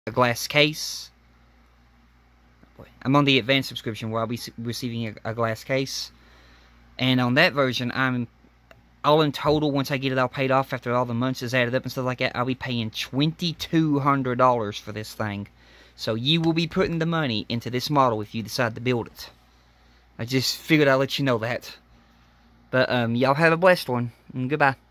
a glass case. I'm on the advanced subscription where I'll be receiving a glass case. And on that version, I'm all in total, once I get it all paid off after all the months is added up and stuff like that, I'll be paying $2,200 for this thing. So you will be putting the money into this model if you decide to build it. I just figured I'd let you know that. But y'all have a blessed one, and goodbye.